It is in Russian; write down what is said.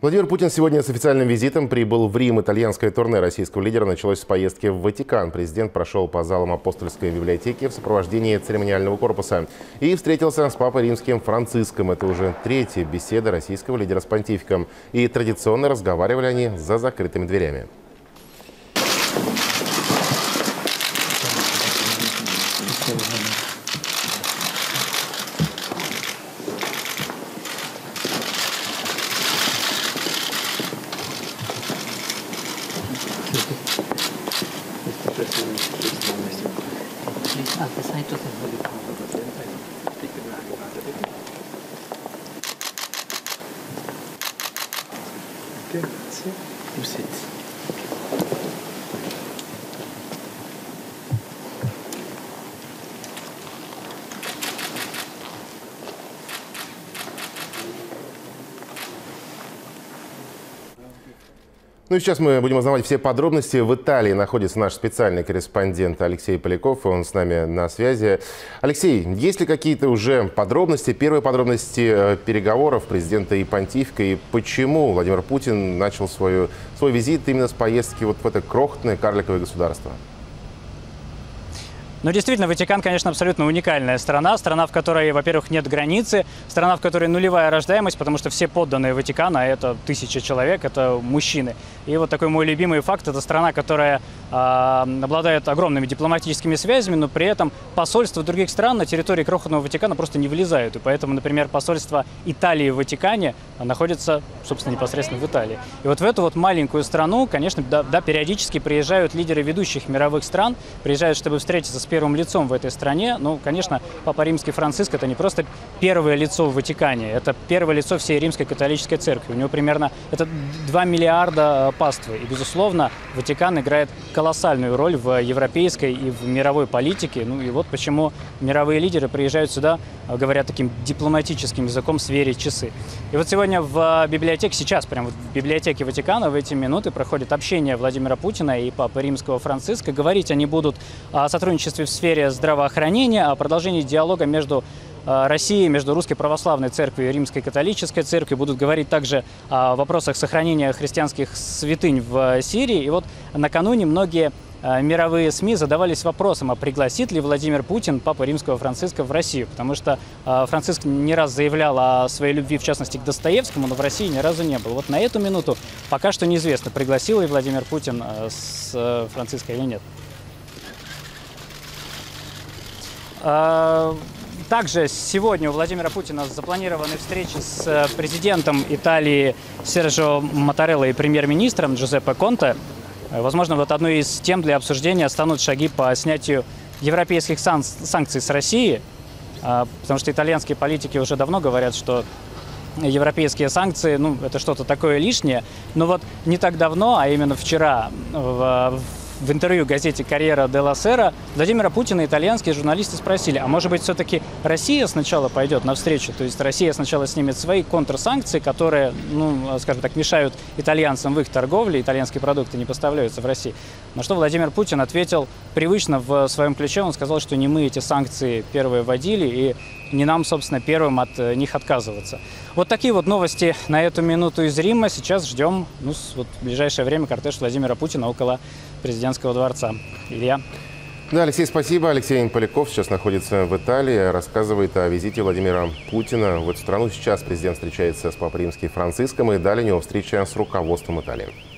Владимир Путин сегодня с официальным визитом прибыл в Рим. Итальянское турне российского лидера началось с поездки в Ватикан. Президент прошел по залам Апостольской библиотеки в сопровождении церемониального корпуса и встретился с папой римским Франциском. Это уже третья беседа российского лидера с понтификом. И традиционно разговаривали они за закрытыми дверями. Ну и сейчас мы будем узнавать все подробности. В Италии находится наш специальный корреспондент Алексей Поляков, и он с нами на связи. Алексей, есть ли какие-то уже подробности, первые подробности переговоров президента и понтифика, и почему Владимир Путин начал свой визит именно с поездки вот в это крохотное карликовое государство? Ну, действительно, Ватикан, конечно, абсолютно уникальная страна. Страна, в которой, во-первых, нет границы. Страна, в которой нулевая рождаемость, потому что все подданные Ватикана, это 1000 человек, это мужчины. И вот такой мой любимый факт – это страна, которая обладает огромными дипломатическими связями, но при этом посольства других стран на территории крохотного Ватикана просто не влезают. И поэтому, например, посольство Италии в Ватикане находится, собственно, непосредственно в Италии. И вот в эту вот маленькую страну, конечно, да, периодически приезжают лидеры ведущих мировых стран, приезжают, чтобы встретиться с первым лицом в этой стране. Ну, конечно, Папа Римский Франциск – это не просто первое лицо в Ватикане, это первое лицо всей Римской католической церкви. У него примерно 2 миллиарда паствы. И, безусловно, Ватикан играет колоссальную роль в европейской и в мировой политике. Ну и вот почему мировые лидеры приезжают сюда, говоря таким дипломатическим языком, сверить часы. И вот сегодня в библиотеке, сейчас прямо в библиотеке Ватикана в эти минуты проходит общение Владимира Путина и Папы Римского Франциска. Говорить они будут о сотрудничестве в сфере здравоохранения, о продолжении диалога между России, между Русской Православной Церковью и Римской Католической Церковью. Будут говорить также о вопросах сохранения христианских святынь в Сирии. И вот накануне многие мировые СМИ задавались вопросом, а пригласит ли Владимир Путин Папу Римского Франциска в Россию, потому что Франциск не раз заявлял о своей любви, в частности, к Достоевскому, но в России ни разу не был. Вот на эту минуту пока что неизвестно, пригласил ли Владимир Путин с Франциска или нет. Также сегодня у Владимира Путина запланированы встречи с президентом Италии Серджио Маттарелло и премьер-министром Джузеппе Конте. Возможно, вот одной из тем для обсуждения станут шаги по снятию европейских санкций с России, потому что итальянские политики уже давно говорят, что европейские санкции, ну, это что-то такое лишнее. Но вот не так давно, а именно вчера в интервью газете «Корьера делла Сера» Владимира Путина итальянские журналисты спросили, а может быть все-таки Россия сначала пойдет навстречу, то есть Россия сначала снимет свои контрсанкции, которые, ну, скажем так, мешают итальянцам в их торговле, итальянские продукты не поставляются в Россию. На что Владимир Путин ответил привычно в своем ключе, он сказал, что не мы эти санкции первые вводили и не нам, собственно, первым от них отказываться. Вот такие вот новости на эту минуту из Рима. Сейчас ждем, ну, вот в ближайшее время кортеж Владимира Путина около президентского дворца. Илья. Да, Алексей, спасибо. Алексей Поляков сейчас находится в Италии, рассказывает о визите Владимира Путина в эту страну. Сейчас президент встречается с Папой Римским Франциском, и далее у него встреча с руководством Италии.